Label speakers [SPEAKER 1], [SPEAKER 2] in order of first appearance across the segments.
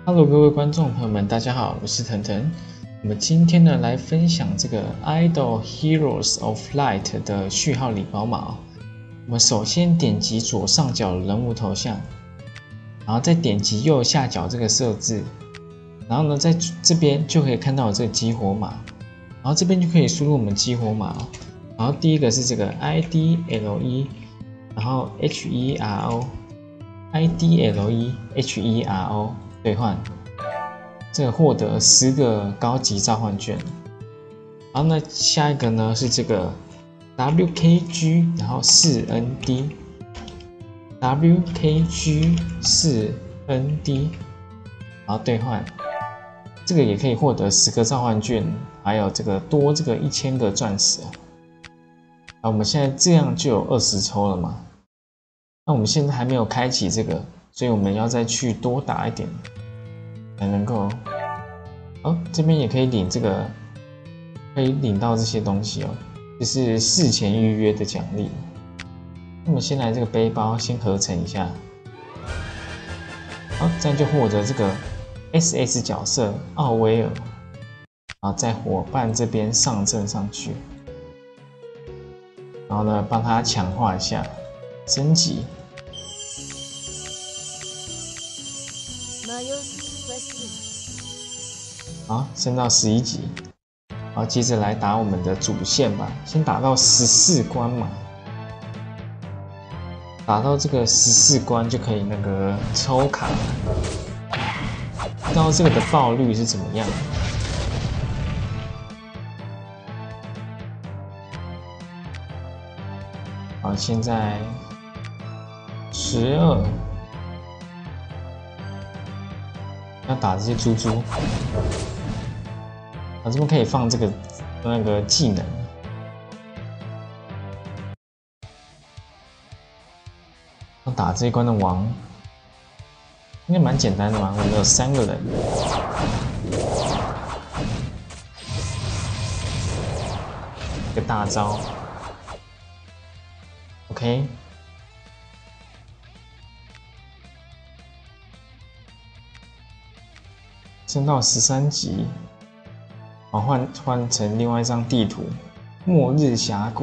[SPEAKER 1] Hello，各位观众朋友们，大家好，我是腾腾。我们今天呢来分享这个 Idol Heroes of Light 的序号礼包码。我们首先点击左上角的人物头像，然后再点击右下角这个设置，然后呢在这边就可以看到这个激活码，然后这边就可以输入我们激活码。然后第一个是这个 IDLE， 然后 HERO。IDLE兑换，这个获得10个高级召唤券。然后呢，下一个呢是这个 WKG， 然后4ND，WKG 4ND， 然后兑换，这个也可以获得10个召唤券，还有这个多这个1000个钻石。我们现在这样就有20抽了嘛？那我们现在还没有开启这个。所以我们要再去多打一点，才能够。这边也可以领这个，可以领到这些东西哦，这是事前预约的奖励。那么先来这个背包，先合成一下。好，这样就获得这个 SS 角色奥威尔，然后在伙伴这边上阵上去，然后呢帮他强化一下，升级。好，升到11级，好，接着来打我们的主线吧。先打到14关嘛，打到这个14关就可以那个抽卡，不知道这个的爆率是怎么样。好，现在12。要打这些猪猪，这边可以放这个那个技能。要打这一关的王，应该蛮简单的嘛。我们有3个人，一个大招 ，OK。升到13级，好，换成另外一张地图，末日峡谷。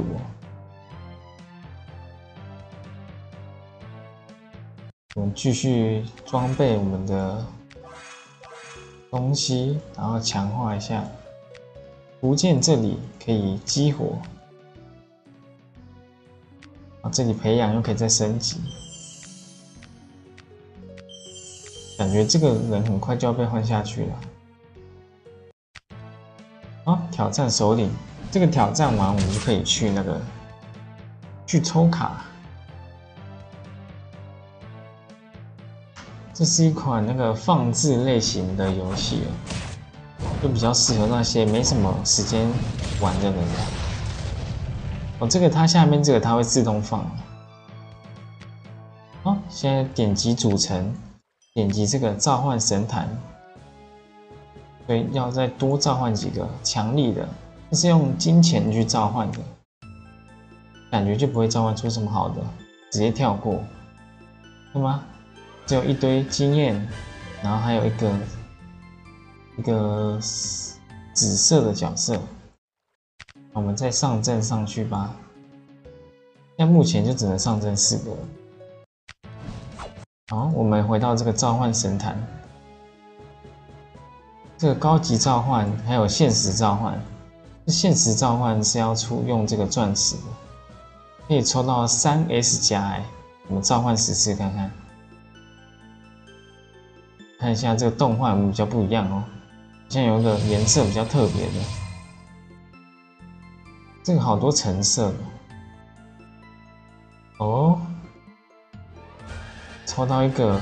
[SPEAKER 1] 我们继续装备我们的东西，然后强化一下。图鉴这里可以激活，这里培养又可以再升级。感觉这个人很快就要被换下去了。挑战首领，这个挑战完我们就可以去那个去抽卡。这是一款那个放置类型的游戏，就比较适合那些没什么时间玩的人。这个它下面这个它会自动放。现在点击组成。点击这个召唤神坛，所以要再多召唤几个强力的，这是用金钱去召唤的，感觉就不会召唤出什么好的，直接跳过，对吗？只有一堆经验，然后还有一个紫色的角色，我们再上阵上去吧。现在目前就只能上阵4个。好，我们回到这个召唤神坛，这个高级召唤还有限时召唤。限时召唤是要用这个钻石的，可以抽到3S+。我们召唤10次看看，看一下这个动画有没有比较不一样哦。现在有一个颜色比较特别的，这个好多橙色的哦。抽到一个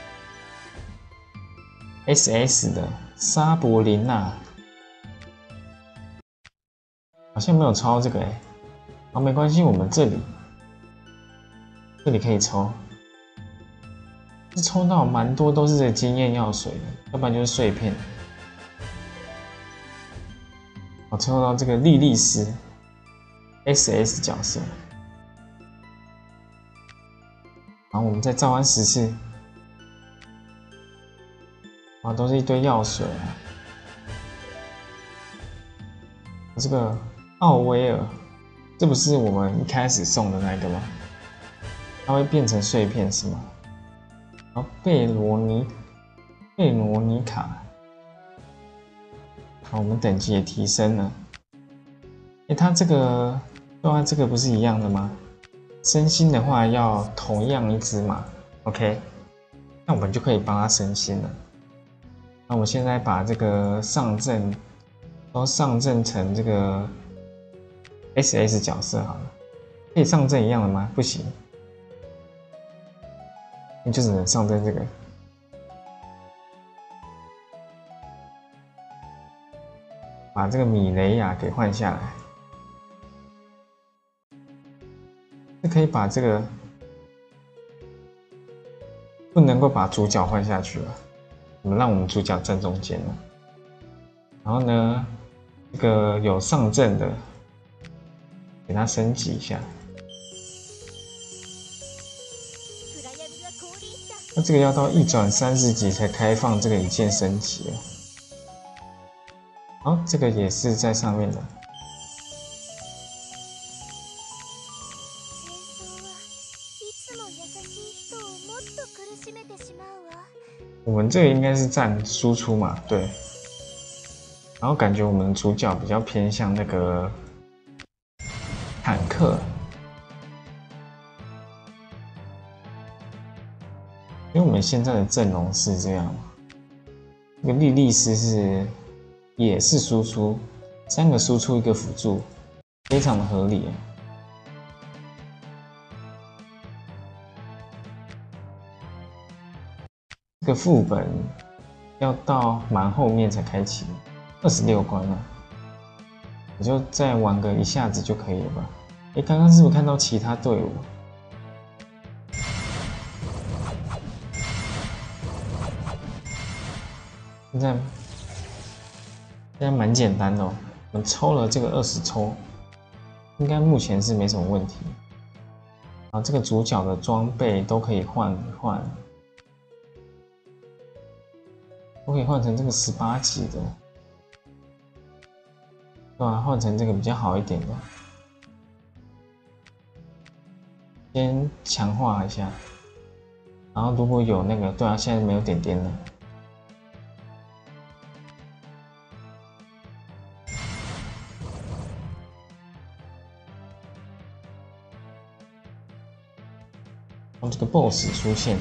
[SPEAKER 1] SS 的沙伯琳娜，好像没有抽到这个好，没关系，我们这里可以抽，抽到蛮多都是这个经验药水的，要不然就是碎片。我抽到这个莉莉丝 SS 角色。然后我们再召唤10次， 啊，都是一堆药水啊。这个奥威尔，这不是我们一开始送的那个吗？它会变成碎片是吗？然后贝罗尼卡，好，我们等级也提升了。它这个对啊，这个不是一样的吗？升星的话要同样一只嘛 ，OK， 那我们就可以帮它升星了。那我现在把这个上阵都上阵成这个 SS 角色好了，可以上阵一样的吗？不行，你就只能上阵这个。把这个米雷亚给换下来，就可以把这个不能够把主角换下去了，我们让我们主角站中间了。然后呢，这个有上阵的，给它升级一下。那这个要到1转30级才开放这个一键升级哦。好，这个也是在上面的。我们这个应该是占输出嘛，对。然后感觉我们主角比较偏向那个坦克，因为我们现在的阵容是这样，这个莉莉丝也是输出，3个输出1个辅助，非常的合理。这个副本要到蛮后面才开启，26关了，我就再玩个一下子就可以了吧？刚刚是不是看到其他队伍？现在蛮简单的哦，我们抽了这个20抽，应该目前是没什么问题。啊，这个主角的装备都可以换，都可以换成这个18级的，对吧？换成这个比较好一点的，先强化一下。然后如果有那个，对啊，现在没有点点了。这个 BOSS 出现，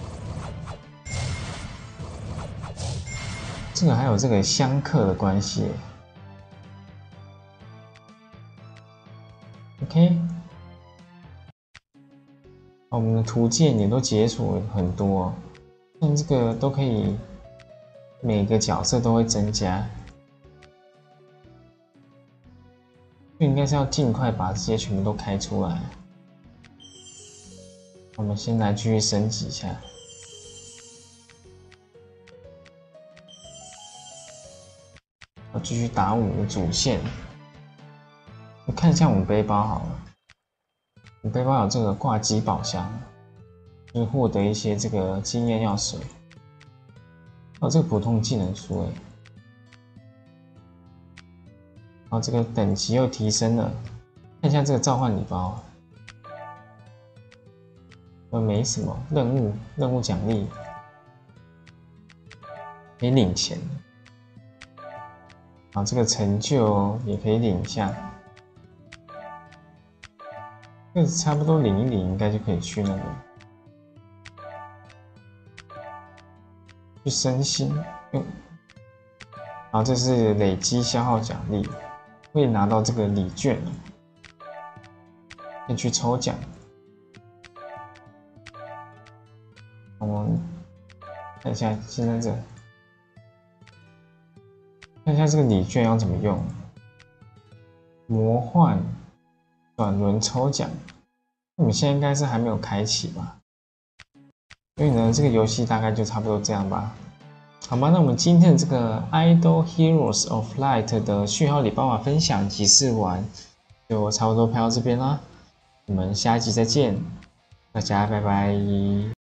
[SPEAKER 1] 这个还有这个相克的关系。OK， 我们的图鉴也都解锁很多，像这个都可以，每个角色都会增加，就应该是要尽快把这些全部都开出来。我们先来继续升级一下，我继续打我们的主线。我看一下我们背包好了，我们背包有这个挂机宝箱，就是获得一些这个经验药水。哦，这个普通技能书哎，然后这个等级又提升了。看一下这个召唤礼包。没什么任务奖励，可以领钱。然后这个成就也可以领一下，这个差不多领一领，应该就可以去那个去升星。然后这是累积消耗奖励，会拿到这个礼券，可以去抽奖。我们看一下现在看一下这个礼券要怎么用。魔幻转轮抽奖，我们现在应该是还没有开启吧？所以呢，这个游戏大概就差不多这样吧。好吧，那我们今天的这个《Idle Heroes of Light》的序号礼包码分享及试玩，就差不多拍到这边啦。我们下一集再见，大家拜拜。